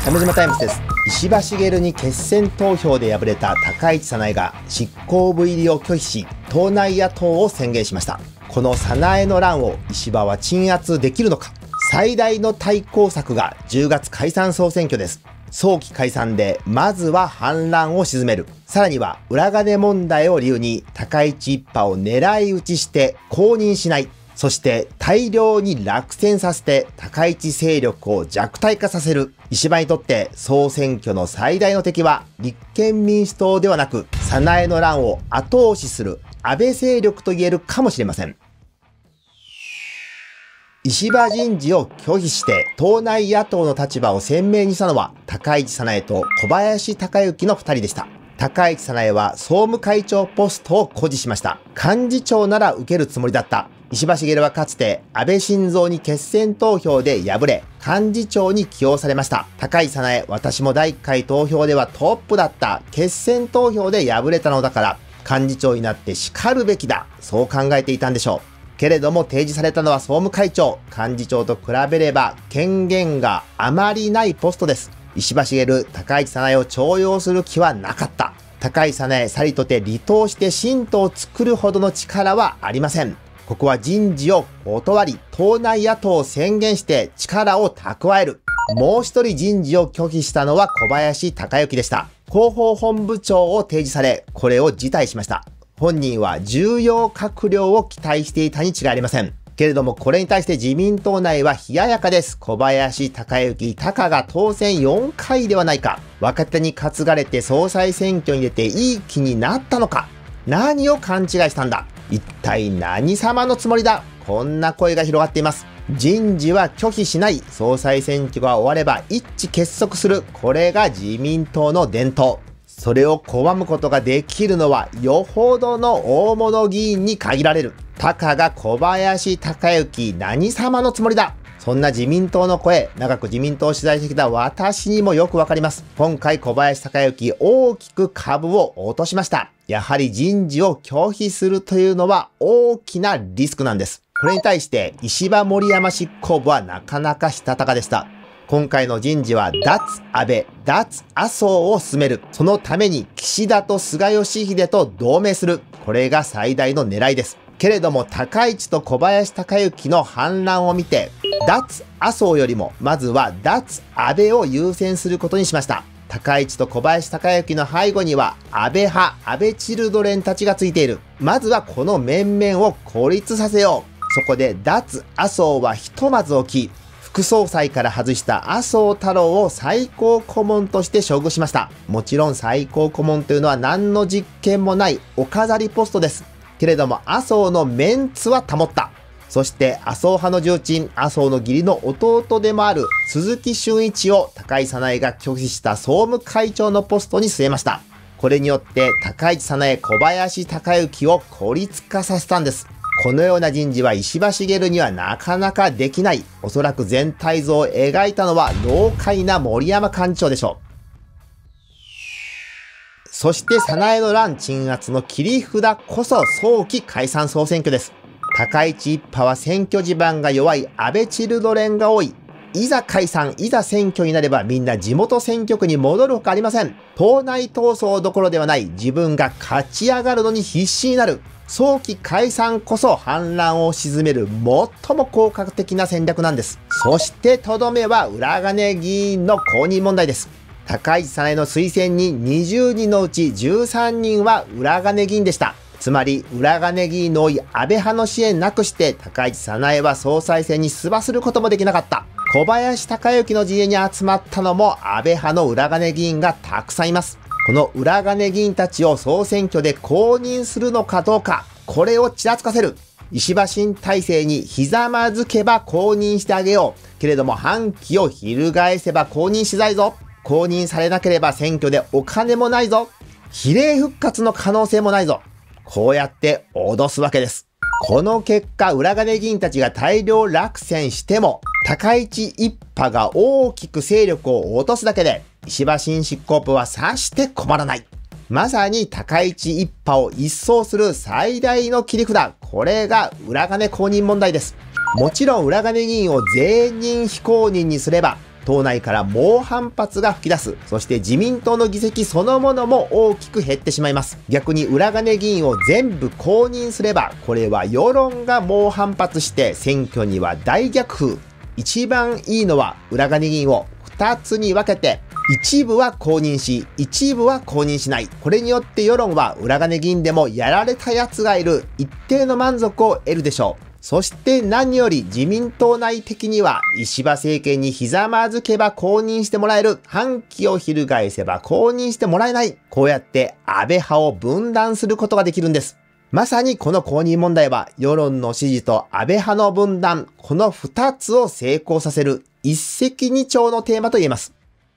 鮫島タイムズです。石破茂に決選投票で敗れた高市早苗が執行部入りを拒否し、党内野党を宣言しました。この早苗の乱を石破は鎮圧できるのか。最大の対抗策が10月解散総選挙です。早期解散でまずは反乱を鎮める。さらには裏金問題を理由に高市一派を狙い撃ちして公認しない。そして大量に落選させて高市勢力を弱体化させる。石破にとって総選挙の最大の敵は立憲民主党ではなく、早苗の乱を後押しする安倍勢力と言えるかもしれません。石破人事を拒否して党内野党の立場を鮮明にしたのは高市早苗と小林鷹之の2人でした。高市早苗は総務会長ポストを誇示しました。幹事長なら受けるつもりだった。石破茂はかつて安倍晋三に決選投票で敗れ、幹事長に起用されました。高市早苗、私も第1回投票ではトップだった。決選投票で敗れたのだから、幹事長になって叱るべきだ。そう考えていたんでしょう。けれども提示されたのは総務会長。幹事長と比べれば権限があまりないポストです。石破茂、高市早苗を重用する気はなかった。高市早苗、さりとて離党して新党を作るほどの力はありません。ここは人事を断り、党内野党を宣言して力を蓄える。もう一人人事を拒否したのは小林鷹之でした。広報本部長を提示され、これを辞退しました。本人は重要閣僚を期待していたに違いありません。けれどもこれに対して自民党内は冷ややかです。小林鷹之、鷹が当選4回ではないか。若手に担がれて総裁選挙に出ていい気になったのか。何を勘違いしたんだ。一体何様のつもりだ。こんな声が広がっています。人事は拒否しない。総裁選挙が終われば一致結束する。これが自民党の伝統。それを拒むことができるのはよほどの大物議員に限られる。たかが小林鷹之、何様のつもりだ。そんな自民党の声、長く自民党を取材してきた私にもよくわかります。今回小林鷹之、大きく株を落としました。やはり人事を拒否するというのは大きなリスクなんです。これに対して石破森山執行部はなかなかしたたかでした。今回の人事は脱安倍、脱麻生を進める。そのために岸田と菅義偉と同盟する。これが最大の狙いです。けれども高市と小林鷹之の反乱を見て、脱麻生よりもまずは脱安倍を優先することにしました。高市と小林鷹之の背後には安倍派、安倍チルドレンたちがついている。まずはこの面々を孤立させよう。そこで脱麻生はひとまず置き、副総裁から外した麻生太郎を最高顧問として処遇しました。もちろん最高顧問というのは何の実権もないお飾りポストです。けれども麻生のメンツは保った。そして麻生派の重鎮、麻生の義理の弟でもある鈴木俊一を高市早苗が拒否した総務会長のポストに据えました。これによって高市早苗、小林鷹之を孤立化させたんです。このような人事は石破茂にはなかなかできない。おそらく全体像を描いたのは老快な森山幹事長でしょう。そして早苗の乱鎮圧の切り札こそ早期解散総選挙です。高市一派は選挙地盤が弱い安倍チルドレンが多い。いざ解散、いざ選挙になればみんな地元選挙区に戻るほかありません。党内闘争どころではない。自分が勝ち上がるのに必死になる。早期解散こそ反乱を鎮める最も効果的な戦略なんです。そしてとどめは裏金議員の公認問題です。高市早苗の推薦人20人のうち13人は裏金議員でした。つまり裏金議員の多い安倍派の支援なくして高市早苗は総裁選に出馬することもできなかった。小林鷹之の陣営に集まったのも安倍派の裏金議員がたくさんいます。この裏金議員たちを総選挙で公認するのかどうか、これをちらつかせる。石破新体制にひざまずけば公認してあげよう。けれども反旗を翻せば公認しないぞ。公認されなければ選挙でお金もないぞ。比例復活の可能性もないぞ。こうやって脅すわけです。この結果、裏金議員たちが大量落選しても、高市一派が大きく勢力を落とすだけで、石破新執行部はさして困らない。まさに高市一派を一掃する最大の切り札。これが裏金公認問題です。もちろん裏金議員を全員非公認にすれば、 党内から猛反発が吹き出す。そして自民党の議席そのものも大きく減ってしまいます。逆に裏金議員を全部公認すれば、これは世論が猛反発して選挙には大逆風。一番いいのは裏金議員を2つに分けて、一部は公認し、一部は公認しない。これによって世論は裏金議員でもやられた奴がいる一定の満足を得るでしょう。そして何より自民党内的には石破政権にひざまずけば公認してもらえる。反旗を翻せば公認してもらえない。こうやって安倍派を分断することができるんです。まさにこの公認問題は世論の支持と安倍派の分断、この2つを成功させる一石二鳥のテーマと言えます。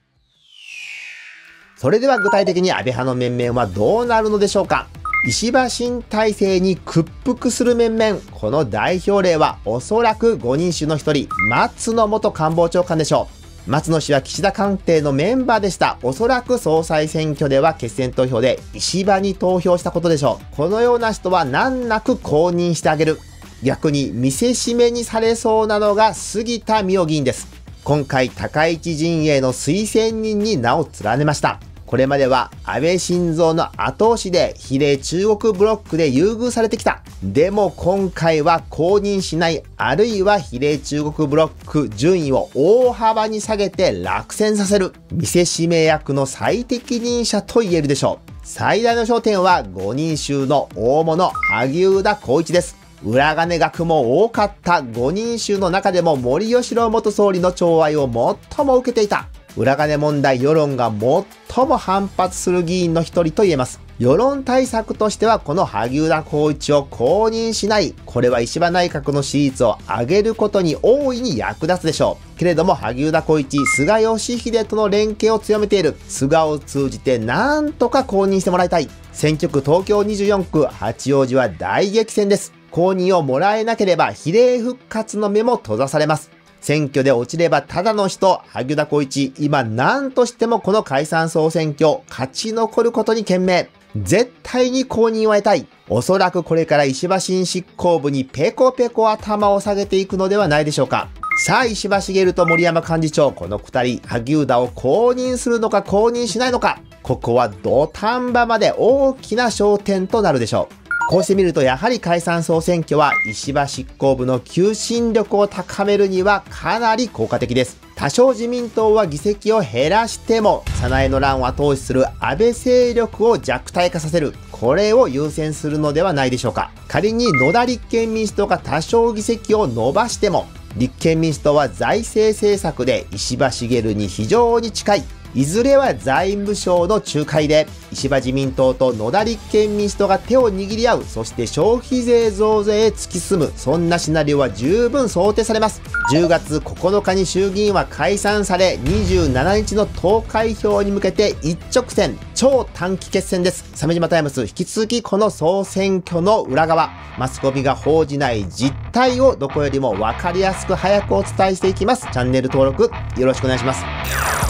それでは具体的に安倍派の面々はどうなるのでしょうか。石破新体制に屈服する面々、この代表例はおそらく5人衆の一人、松野元官房長官でしょう。松野氏は岸田官邸のメンバーでした。おそらく総裁選挙では決選投票で石破に投票したことでしょう。このような人は難なく公認してあげる。逆に見せしめにされそうなのが杉田水脈議員です。今回高市陣営の推薦人に名を連ねました。これまでは安倍晋三の後押しで比例中国ブロックで優遇されてきた。でも今回は公認しない、あるいは比例中国ブロック順位を大幅に下げて落選させる。見せしめ役の最適任者と言えるでしょう。最大の焦点は5人衆の大物萩生田光一です。裏金額も多かった5人衆の中でも森喜朗元総理の寵愛を最も受けていた。裏金問題世論が最も反発する議員の一人と言えます。世論対策としてはこの萩生田光一を公認しない。これは石破内閣の支持率を上げることに大いに役立つでしょう。けれども萩生田光一、菅義偉との連携を強めている。菅を通じてなんとか公認してもらいたい。選挙区東京24区八王子は大激戦です。公認をもらえなければ比例復活の目も閉ざされます。選挙で落ちればただの人、萩生田光一、今何としてもこの解散総選挙、勝ち残ることに懸命。絶対に公認を得たい。おそらくこれから石破新執行部にペコペコ頭を下げていくのではないでしょうか。さあ、石破茂と森山幹事長、この2人、萩生田を公認するのか公認しないのか。ここは土壇場まで大きな焦点となるでしょう。こうしてみるとやはり解散総選挙は石破執行部の求心力を高めるにはかなり効果的です。多少自民党は議席を減らしても早苗の乱を後押しする安倍勢力を弱体化させる。これを優先するのではないでしょうか。仮に野田立憲民主党が多少議席を伸ばしても立憲民主党は財政政策で石破茂に非常に近い。いずれは財務省の仲介で石破自民党と野田立憲民主党が手を握り合う。そして消費税増税へ突き進む。そんなシナリオは十分想定されます。10月9日に衆議院は解散され、27日の投開票に向けて一直線、超短期決戦です。鮫島タイムス、引き続きこの総選挙の裏側、マスコミが報じない実態をどこよりも分かりやすく早くお伝えしていきます。チャンネル登録よろしくお願いします。